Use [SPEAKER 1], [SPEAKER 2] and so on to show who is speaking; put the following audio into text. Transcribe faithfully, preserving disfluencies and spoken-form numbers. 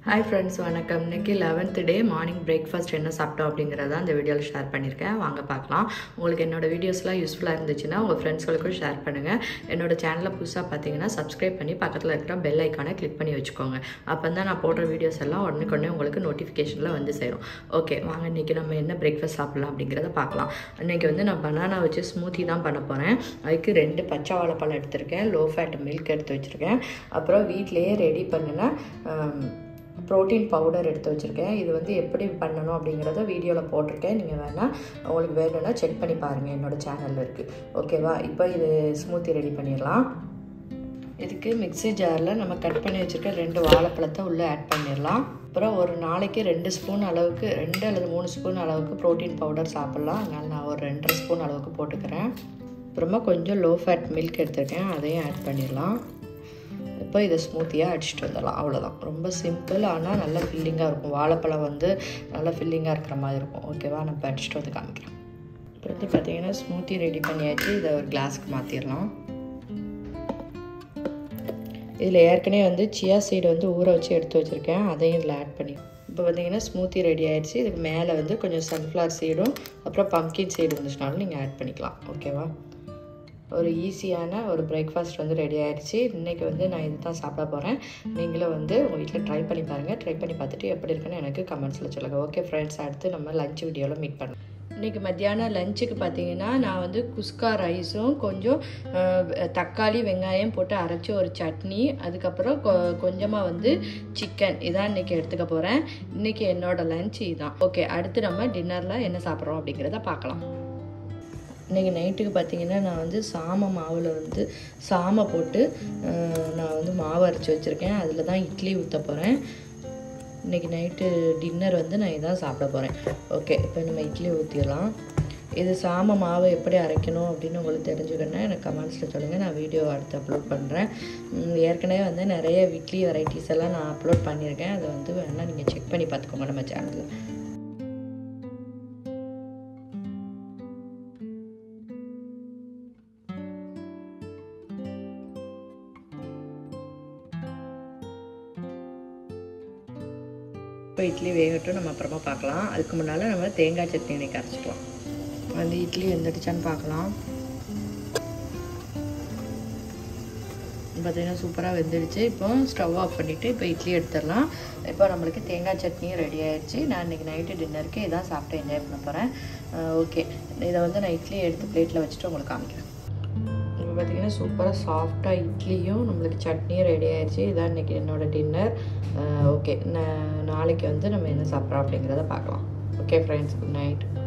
[SPEAKER 1] Hi friends, வணக்கம். இன்னைக்கு eleventh day morning breakfast என்ன சாப்பிட்டோம் அப்படிங்கறத அந்த வீடியோல ஷேர் பண்ணிருக்கேன். வாங்க பார்க்கலாம். உங்களுக்கு என்னோட வீடியோஸ்லாம் யூஸ்ஃபுல்லா இருந்துச்சுனா உங்க ஃப்ரெண்ட்ஸ்களுக்கும் ஷேர் பண்ணுங்க. என்னோட சேனலை புதுசா பாத்தீங்கன்னா Subscribe பண்ணி பக்கத்துல இருக்கிற பெல் ஐகானை கிளிக் பண்ணி வச்சுக்கோங்க. அப்பதான் நான் போடுற வீடியோஸ் எல்லாம் உடனே உங்களுக்கு நோட்டிஃபிகேஷன்ல வந்து சேரும். ஓகே, வாங்க இன்னைக்கு நம்ம என்ன பிரேக்ஃபாஸ்ட் சாப்பிடலாம் அப்படிங்கறத பார்க்கலாம். இன்னைக்கு வந்து நான் பனானா வச்சு ஸ்மூத்தி தான் பண்ண போறேன். அதுக்கு ரெண்டு பச்சை வாழைப்பழம் எடுத்துர்க்கேன், லோ ஃபேட் மில்க் எடுத்து வச்சிருக்கேன். அப்புறம் வீட்லயே ரெடி பண்ணின புரோட்டீன் பவுடர் எடுத்து வச்சிருக்கேன். இது வந்து எப்படி பண்ணணும் அப்படிங்கறத வீடியோல போட்டுருக்கேன். நீங்க வேணா உங்களுக்கு வேணும்னா செக் பண்ணி பாருங்க, என்னோட சேனல்ல இருக்கு. ஓகேவா? இப்போ இது ஸ்மூத்தி ரெடி பண்ணிடலாம். இதுக்கு மிக்ஸி ஜாரில் நம்ம கட் பண்ணி வச்சுருக்க ரெண்டு வாழைப்பழத்தை உள்ளே ஆட் பண்ணிடலாம். அப்புறம் ஒரு நாளைக்கு ரெண்டு ஸ்பூன் அளவுக்கு ரெண்டு அல்லது மூணு ஸ்பூன் அளவுக்கு ப்ரோட்டீன் பவுடர் சாப்பிட்லாம். அதனால் நான் ஒரு ரெண்டரை ஸ்பூன் அளவுக்கு போட்டுக்கிறேன். அப்புறமா கொஞ்சம் லோ ஃபேட் மில்க் எடுத்துருக்கேன், அதையும் ஆட் பண்ணிடலாம். இப்போ இதை ஸ்மூத்தியாக அடிச்சுட்டு வந்துடலாம். அவ்வளோதான், ரொம்ப சிம்பிள். ஆனால் நல்லா ஃபில்லிங்காக இருக்கும். வாழைப்பழம் வந்து நல்லா ஃபில்லிங்காக இருக்கிற மாதிரி இருக்கும். ஓகேவா? நான் அடிச்சுட்டு வந்து காமிக்கிறேன். இப்போ பார்த்தீங்கன்னா ஸ்மூத்தி ரெடி பண்ணியாச்சு. இதை ஒரு கிளாஸ்க்கு மாற்றிடலாம். இதில் ஏற்கனவே வந்து சியா சீடு வந்து ஊற வச்சு எடுத்து வச்சுருக்கேன், அதையும் இதில் ஆட் பண்ணி இப்போ பார்த்தீங்கன்னா ஸ்மூத்தி ரெடி ஆகிடுச்சு. இதுக்கு மேலே வந்து கொஞ்சம் சன்ஃப்ளவர் சீடும் அப்புறம் பம்கின் சீடு வந்துச்சுனாலும் நீங்கள் ஆட் பண்ணிக்கலாம். ஓகேவா? ஒரு ஈஸியான ஒரு பிரேக்ஃபாஸ்ட் வந்து ரெடி ஆகிடுச்சு. இன்றைக்கி வந்து நான் இது தான் சாப்பிட போகிறேன். நீங்களும் வந்து உங்கள் வீட்டில் ட்ரை பண்ணி பாருங்கள். ட்ரை பண்ணி பார்த்துட்டு எப்படி இருக்குன்னு எனக்கு கமெண்ட்ஸில் சொல்லுங்கள். ஓகே ஃப்ரெண்ட்ஸ், அடுத்து நம்ம லஞ்ச் வீடியோவில் மீட் பண்ணலாம். இன்றைக்கி மத்தியானம் லஞ்சுக்கு பார்த்தீங்கன்னா நான் வந்து குஸ்கா ரைஸும் கொஞ்சம் தக்காளி வெங்காயம் போட்டு அரைச்சி ஒரு சட்னி, அதுக்கப்புறம் கொ கொஞ்சமாக வந்து சிக்கன், இதான் இன்றைக்கி எடுத்துக்க போகிறேன். இன்றைக்கி என்னோடய லஞ்ச் இதுதான். ஓகே, அடுத்து நம்ம டின்னரில் என்ன சாப்பிட்றோம் அப்படிங்கிறத பார்க்கலாம். இன்றைக்கி நைட்டுக்கு பார்த்திங்கன்னா நான் வந்து சாம மாவில் வந்து சாமை போட்டு நான் வந்து மாவு அரைச்சி வச்சுருக்கேன். அதில் தான் இட்லி ஊற்ற போகிறேன். இன்றைக்கி நைட்டு டின்னர் வந்து நான் இதான் சாப்பிட போகிறேன். ஓகே, இப்போ நம்ம இட்லி ஊற்றிடலாம். இது சாம மாவு எப்படி அரைக்கணும் அப்படின்னு உங்களுக்கு தெரிஞ்சுக்கணுன்னா எனக்கு கமெண்ட்ஸில் சொல்லுங்கள். நான் வீடியோ அடுத்து அப்லோட் பண்ணுறேன். ஏற்கனவே வந்து நிறைய இட்லி வெரைட்டிஸ் எல்லாம் நான் அப்லோட் பண்ணியிருக்கேன். அதை வந்து வேணால் நீங்கள் செக் பண்ணி பார்த்துக்கோங்க நம்ம சேனலில். இப்போ இட்லி வேகட்டும், நம்ம அப்புறமா பார்க்கலாம். அதுக்கு முன்னால் நம்ம தேங்காய் சட்னி இன்னைக்கு அரைச்சிக்கலாம். வந்து இட்லி வெந்துடுச்சான்னு பார்க்கலாம். பார்த்தீங்கன்னா சூப்பராக வெந்துடுச்சு. இப்போ ஸ்டவ் ஆஃப் பண்ணிவிட்டு இப்போ இட்லி எடுத்துடலாம். இப்போ நம்மளுக்கு தேங்காய் சட்னியும் ரெடி ஆகிடுச்சு. நான் இன்றைக்கி நைட்டு டின்னருக்கு இதான் சாப்பிட்டு என்ஜாய் பண்ண போகிறேன். ஓகே, இதை வந்து நான் இட்லி எடுத்து பிளேட்டில் வச்சுட்டு உங்களுக்கு காமிக்கிறேன். இப்போ பார்த்தீங்கன்னா சூப்பராக சாஃப்டாக இட்லியும் நம்மளுக்கு சட்னியும் ரெடி ஆகிடுச்சு. இதான் இன்றைக்கி என்னோடய டின்னர். ஓகே, நாளைக்கு வந்து நம்ம என்ன சாப்பிட்றோம் அப்படிங்கிறத பார்க்கலாம். Okay friends, good night.